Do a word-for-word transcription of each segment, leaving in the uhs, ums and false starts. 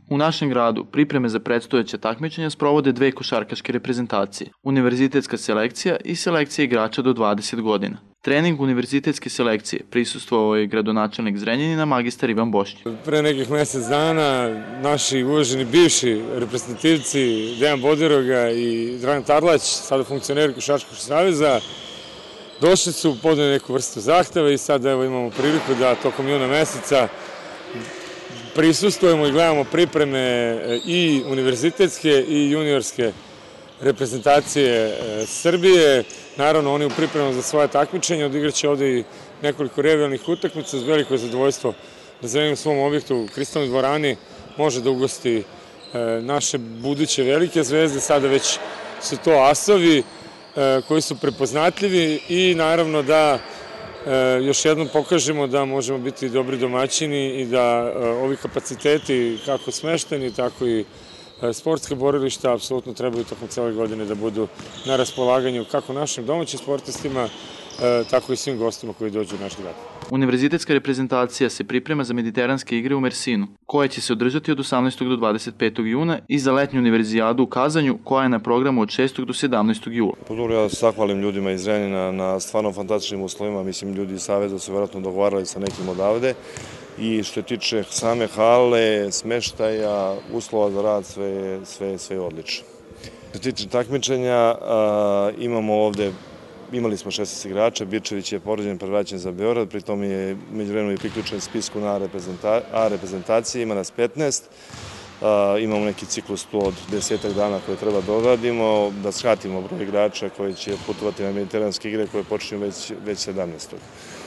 U našem gradu pripreme za predstojeća takmičenja sprovode dve košarkaške reprezentacije, univerzitetska selekcija i selekcija igrača do dvadeset godina. Trening univerzitetske selekcije prisustvovao je gradonačelnik Zrenjanina magistar Ivan Bošnjak. Pre nekih mesec dana naši uvaženi bivši reprezentativci Dejan Bodiroga i Dragan Tarlać, sada funkcioneri Košarkaškog saveza, došli su, podneli neku vrstu zahteva i sada evo imamo priliku da tokom juna meseca prisustvujemo i gledamo pripreme i univerzitetske i juniorske reprezentacije Srbije. Naravno, oni u pripremama za svoje takmičenje odigraće ovde i nekoliko revijalnih utakmica. Uz veliko zadovoljstvo da Zrenjanin u svom objektu u Kristalnoj dvorani može da ugosti naše buduće velike zvezde. Sada već su to asovi koji su prepoznatljivi i naravno da još jednom pokažemo da možemo biti dobri domaćini i da ovi kapaciteti, kako smešteni, tako i sportske borilišta, apsolutno trebaju tokom cele godine da budu na raspolaganju kako našim domaćim sportistima, tako i svim gostima koji dođu u naš grad. Univerzitetska reprezentacija se priprema za mediteranske igre u Mersinu, koje će se održati od osamnaestog do dvadeset petog juna i za letnju univerzijadu u Kazanju, koja je na programu od šestog do sedamnaestog jula. Dobro, ja se zahvalim ljudima iz Zrenjanina na stvarno fantastičnim uslovima. Mislim, ljudi iz Saveza su vjerojatno dogovarali sa nekim odavde. I što je tiče same hale, smeštaja, uslova za rad, sve je odlično. Što se tiče takmičenja, imamo ovde, imali smo šesnaest igrača, Birčević je poređen prevraćen za Beograd, pritom je međuvremeno i priključen spisku na A reprezentacije, ima nas petnaest. Imamo neki ciklus tu od desetak dana koje treba da odradimo, da skratimo broj igrača koji će putovati na mediteranske igre koje počinju već sedamnaestog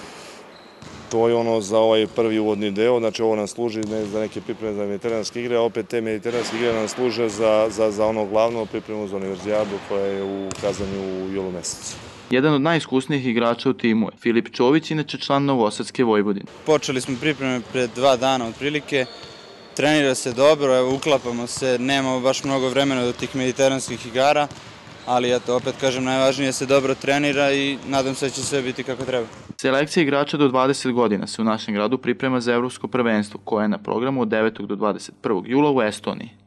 To je ono za ovaj prvi uvodni deo, znači ovo nam služi za neke pripreme za mediteranske igre, a opet te mediteranske igre nam služe za ono glavno pripremu za univerzijadu koja je u Kazanju u julu mesecu. Jedan od najiskusnijih igrača u timu je Filip Čović, inače član Novosadske Vojvodine. Počeli smo pripreme pred dva dana otprilike, trenira se dobro, evo uklapamo se, nemamo baš mnogo vremena do tih mediteranskih igara, ali eto, opet kažem, najvažnije se dobro trenira i nadam se da će sve biti kako treba. Selekcija igrača do dvadeset godina se u našem gradu priprema za evropsko prvenstvo, koje je na programu od devetog do dvadeset prvog jula u Estoniji.